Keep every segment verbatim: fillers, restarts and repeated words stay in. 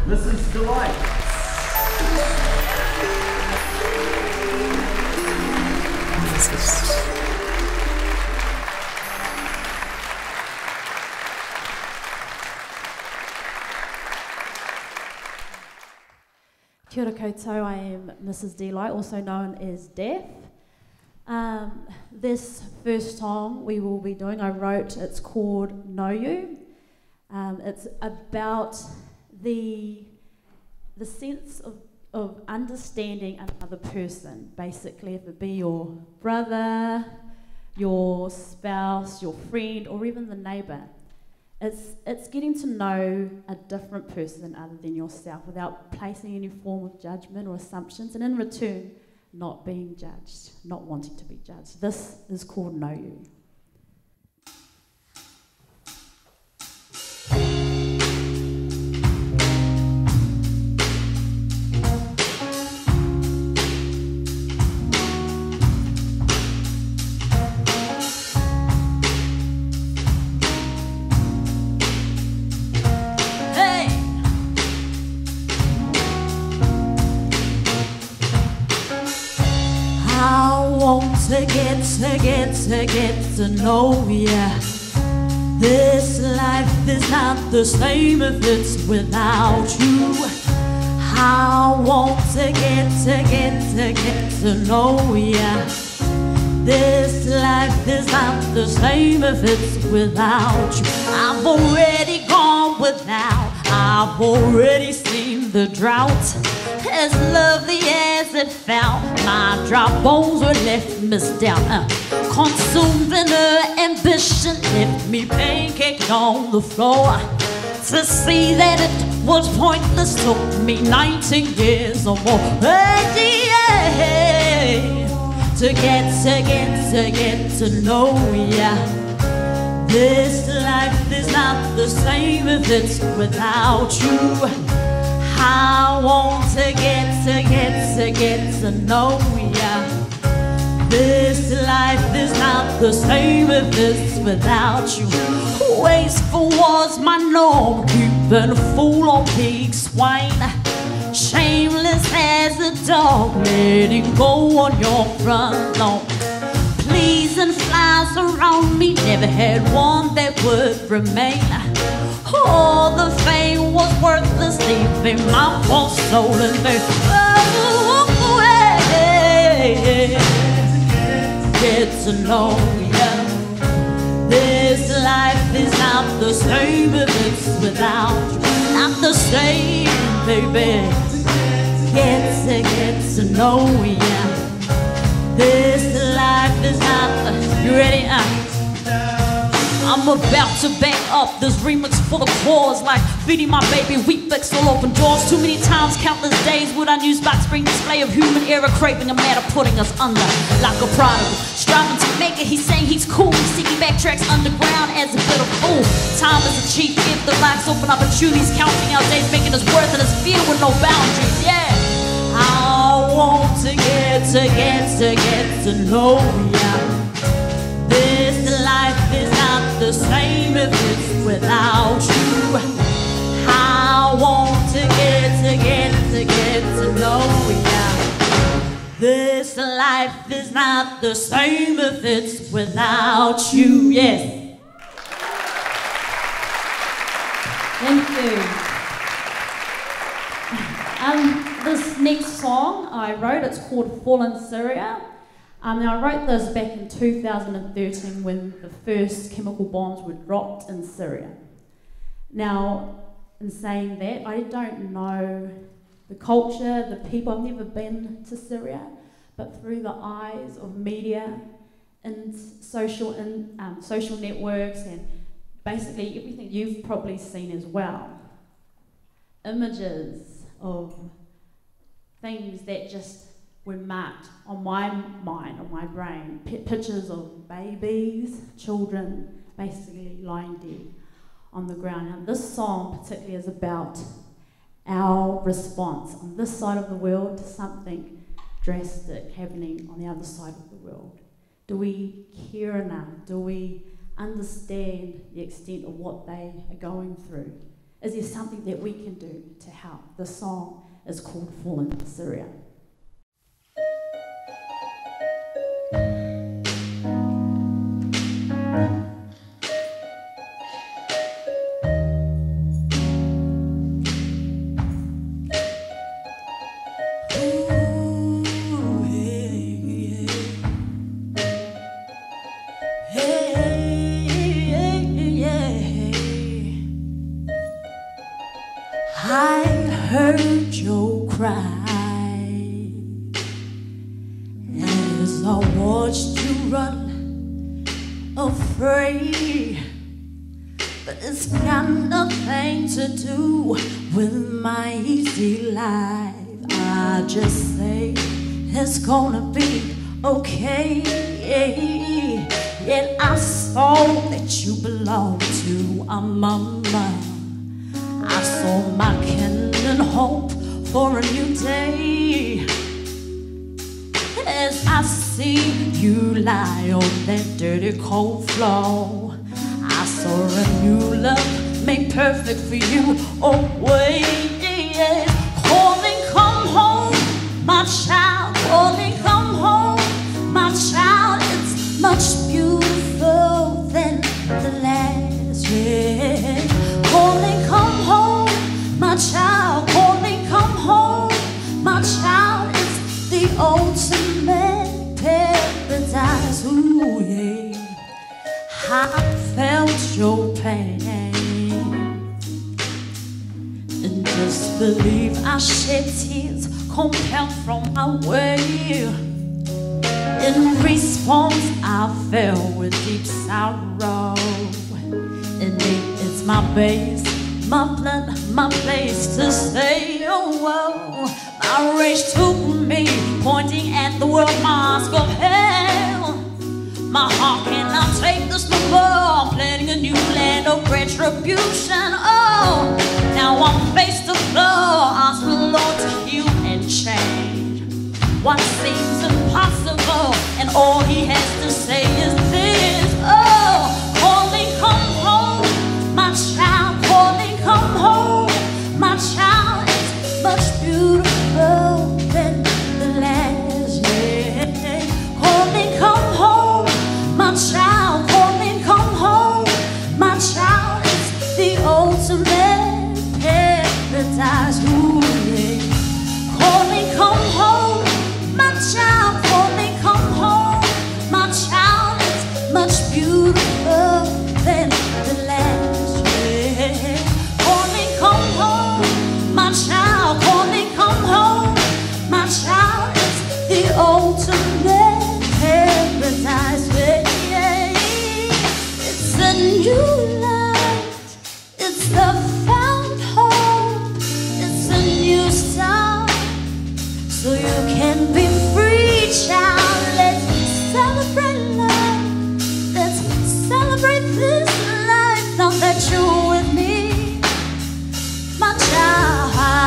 MrsDLite. Kia ora koutou, I am MrsDLite, also known as Daph. Um, this first song we will be doing, I wrote, it's called Know You. Um, it's about the, the sense of, of understanding another person, basically, if it be your brother, your spouse, your friend, or even the neighbour. It's, it's getting to know a different person other than yourself without placing any form of judgment or assumptions, and in return, not being judged, not wanting to be judged. This is called Know You. To get, to get, to get to know ya. This life is not the same if it's without you. I want to get, to get, to get to know ya. This life is not the same if it's without you. I've already gone without, I've already seen the drought. As lovely as it felt, my dry bones were left missed down, uh, consumed in her ambition, left me pancaked on the floor. To see that it was pointless took me nineteen years or more. Hey, yeah, to get, to get, to get to know ya. This life is not the same if it's without you. I want to get, to get, to get to know ya. This life is not the same if it's without you. Wasteful was my norm, keeping a fool on pig swine. Shameless as a dog, letting go on your front lawn. Pleasing flies around me, never had one that would remain. All the fame was worthless, leaving my poor soul in vain. Oh, hey, get to know ya. This life is not the same if it's without you. Not the same, baby. Get to, get to know ya. This life is not the... You ready? Uh. I'm about to back up this remix for the cause, like feeding my baby wheat flicks all open doors. Too many times, countless days would our news box bring display of human error, craving a matter putting us under like a prodigal. Striving to make it, he's saying he's cool. Seeking backtracks underground as a bit of fool. Time is a cheap gift, the locks open opportunities, counting our days, making us worth and us feel with no boundaries. Yeah, I want to get, to get, to get to know ya. This life is not the same if it's without you. I want to get, to get, to get to know ya. This life is not the same if it's without you. Yes. Thank you. Um, this next song I wrote, it's called Fallen Syria. Um, now I wrote this back in two thousand thirteen when the first chemical bombs were dropped in Syria. Now, in saying that, I don't know the culture, the people. I've never been to Syria, but through the eyes of media and social, and, um, social networks and basically everything you've probably seen as well, images of things that just were marked on my mind, on my brain, P pictures of babies, children, basically lying dead on the ground. And this song particularly is about our response on this side of the world to something drastic happening on the other side of the world. Do we care enough? Do we understand the extent of what they are going through? Is there something that we can do to help? The song is called Fallen Syria. I heard you cry as I watched you run afraid, but it's got nothing to do with my easy life. I just say it's gonna be okay. Yet I saw that you belong to a mama. I saw my kindling hope for a new day. As I see you lie on that dirty cold floor, I saw a new love made perfect for you. Oh wait, calling, come home, my child. Calling, come home, my child. It's much beautiful than the last. Yeah. Calling, come home, my child. Calling, come home, my child. It's the ultimate paradise. Ooh, yeah. I felt your pain, and just believe I shed tears compelled from my way. In response, I fell with deep sorrow. And it's my base, my blood, my place to stay. Oh, whoa. My rage took me, pointing at the world mask of hell. My heart cannot take this no more, planning a new land of retribution. Oh, now I'm face to floor, ask the Lord to heal and change what seems impossible, and all He has to say is this. Oh, calling, come home, my child. Calling, come home, my child. It's much beautiful than the last. Yeah. Calling, come home, my child. Calling, come home, my child. It's the ultimate paradise. Ooh, yeah. Calling, come home, my child. Calling, come home, my child. It's much beautiful than the last. Yeah. Calling, come home, my child. Calling, come home, my child. It's the ultimate paradise. Yeah. It's a new light. It's the found home. It's a new start, so you can be free, child. Let's celebrate life. Let's celebrate this life. Now that you're with me, my child.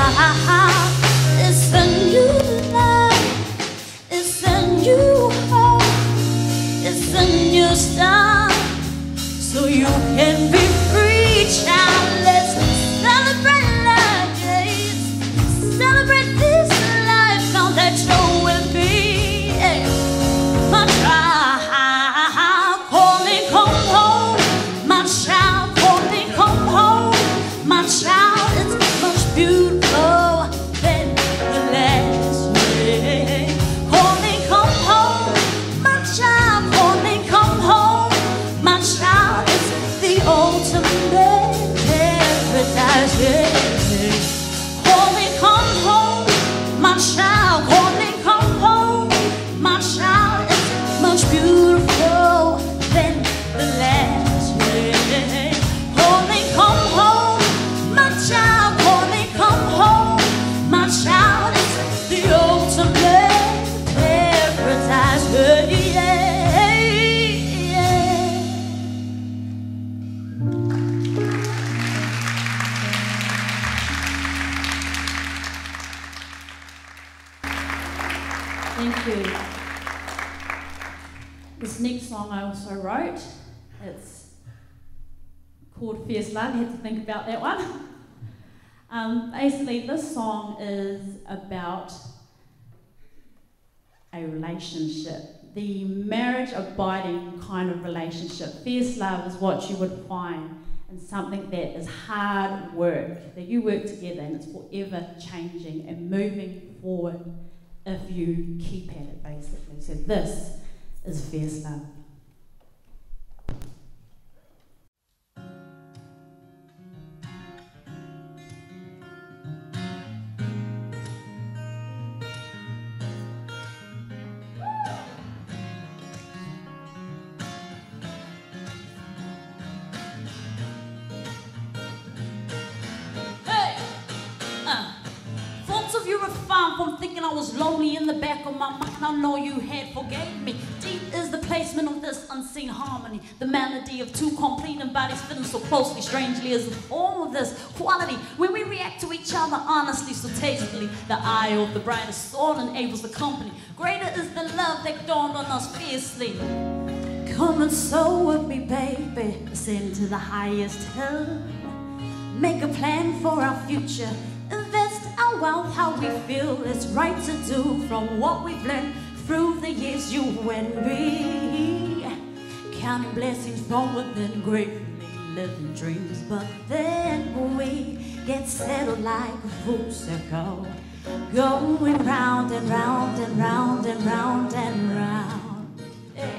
It's a new life. It's a new hope. It's a new start, so you can be free, child. Let's celebrate life. Yes. Celebrate this life. Now that you're with me, yeah. My child. Calling, come home, my child. Calling, come home, my child. It's much beautiful than the last. Yeah. Calling, come home, my child. Calling, come home, my child. It's the ultimate paradise. Yeah. Calling, come home, my child. Calling, come home, my child. It's much beautiful than the last. Yeah. Calling, come home, my child. Calling, come home, my child. It's the ultimate paradise. Yeah, yeah, yeah. Thank you. This next song I also wrote. It's called Fierce Love. You had to think about that one. Um, basically, this song is about a relationship, the marriage abiding kind of relationship. Fierce love is what you would find in something that is hard work, that you work together and it's forever changing and moving forward if you keep at it, basically. So this is fierce love. From thinking I was lonely in the back of my mind, I know you had forgave me. Deep is the placement of this unseen harmony, the melody of two complete bodies fitting so closely, strangely is the form of this quality. When we react to each other honestly, so tastefully, the eye of the brightest sword enables the company. Greater is the love that dawned on us fiercely. Come and soar with me, baby, ascend to the highest hill. Make a plan for our future. Invest our wealth how we feel it's right to do from what we've learned through the years, you and me. Counting blessings from within, gratefully living dreams. But then we get settled like a full circle, going round and round and round and round and round. Hey.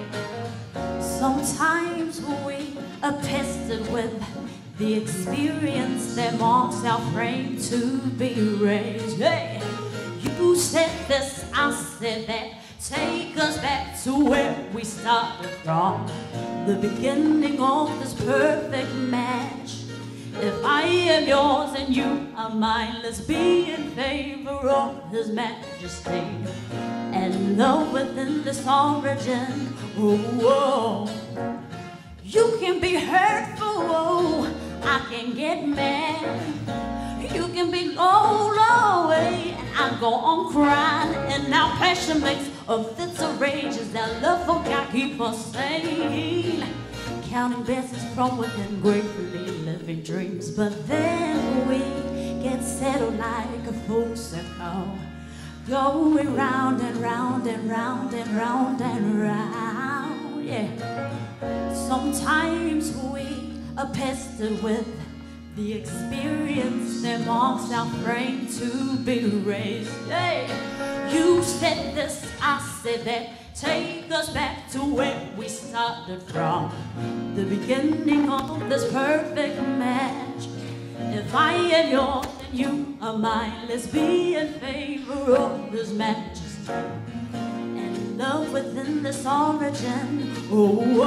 Sometimes we are pestered with the experience that marks our frame to be raised. Hey, you said this, I said that. Take us back to where we started from, the beginning of this perfect match. If I am yours and you are mine, let's be in favor of His Majesty and love within this origin. Oh, oh. You can be hurtful, I can get mad. You can be low, low, and I go on crying. And our passion makes a fits of rages. That love for God keep us sane. Counting blessings from within, gratefully living dreams. But then we get settled like a full circle, going round and round and round and round and round. Yeah. Sometimes we are pestered with the experience that marks our frame to be raised. Hey, you said this, I said that. Take us back to where we started from, the beginning of this perfect match. If I am yours and you are mine, let's be in favor of His Majesty and love within this origin. Oh,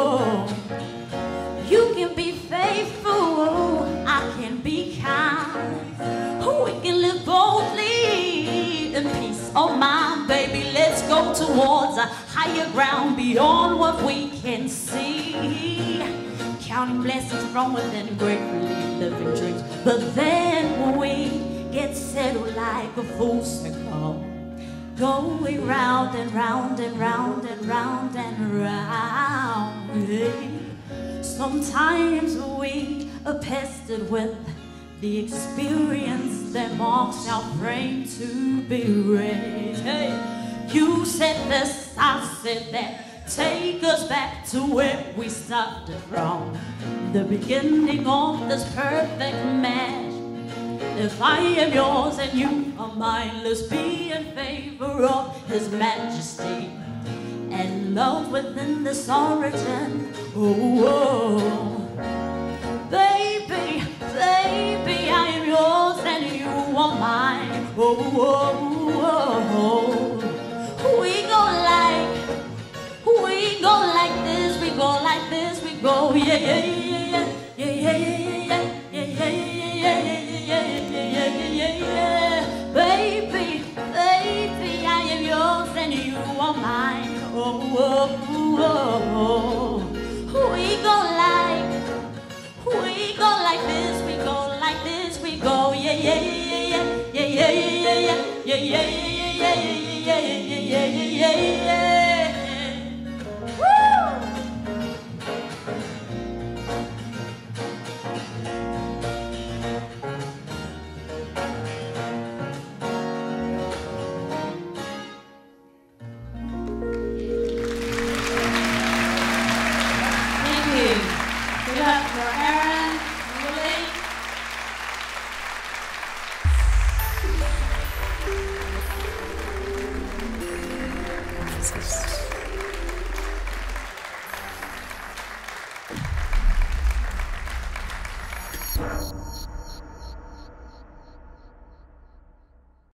oh. You can be faithful, I can be kind. We can live boldly in peace of mind, baby. Let's go towards a higher ground beyond what we can see. Counting blessings from within, gratefully living dreams. But then we get settled like a full circle, going round and round and round and round and round. Hey. Sometimes we are pestered with the experience that marks our frame to be raised. Hey, you said this, I said that. Take us back to where we started from, the beginning of this perfect match. If I am yours and you are mine, let's be in favor of His Majesty and love within this origin. Oh, oh, baby, baby, I am yours and you are mine. Oh, oh, oh, we go like, we go like this, we go like this, we go, yeah, yeah, yeah, yeah, yeah, yeah, yeah, yeah, yeah, yeah, yeah, yeah, yeah, yeah, baby, baby, I am yours and you are mine. Oh, oh, oh, oh, we go like, we go like this, we go like this, we go, yeah, yeah, yeah, yeah, yeah, yeah, yeah, yeah, yeah, yeah,